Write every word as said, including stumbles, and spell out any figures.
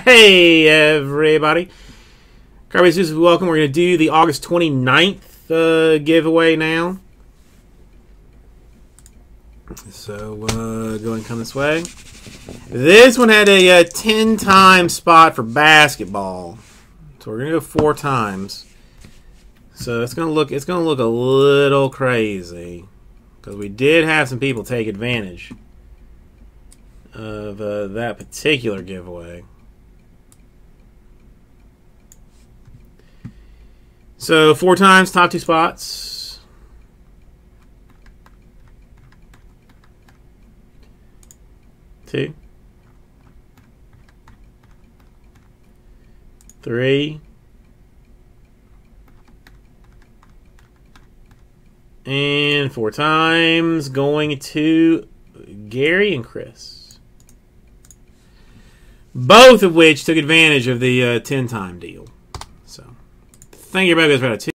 Hey, everybody. Carby Susan, welcome. We're going to do the August twenty-ninth uh, giveaway now. So, uh, go and come this way. This one had a uh, ten time spot for basketball. So we're going to go four times. So it's going to look it's going to look a little crazy because we did have some people take advantage of uh, that particular giveaway. So four times, top two spots. Two. Three. And four times going to Gary and Chris. Both of which took advantage of the uh, ten time deal. So, thank you, everybody.